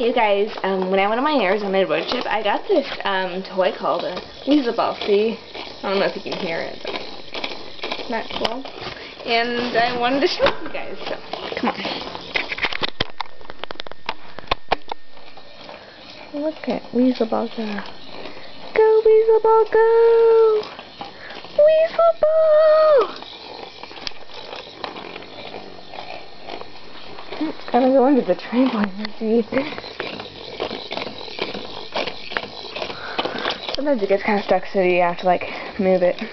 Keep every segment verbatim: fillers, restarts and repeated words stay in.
Hey guys, um, when I went on my Arizona road trip, I got this um, toy called a Weasel Ball. See? I don't know if you can hear it, but isn't that cool? And I wanted to show it to you guys, so come on. Look at Weasel Ball go. Go Weasel Ball, go! Weasel Ball! Gotta go under the trampoline, let's see. Sometimes it gets kind of stuck, so you have to like move it.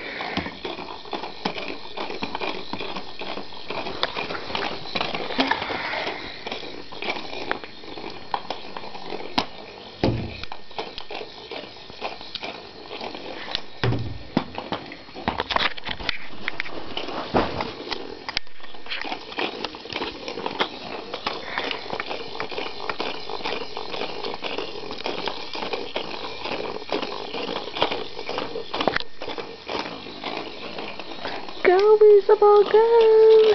Go Weasel Ball, go!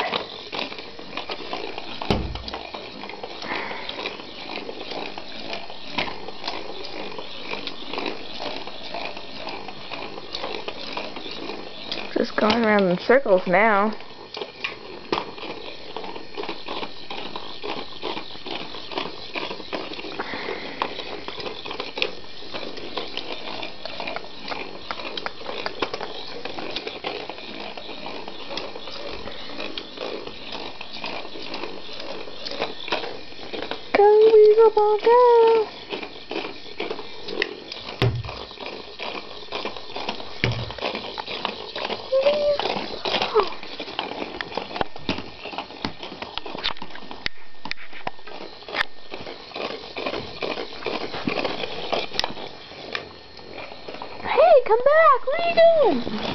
Just going around in circles now. Go Weasel Ball, go! Hey, come back! What are you doing?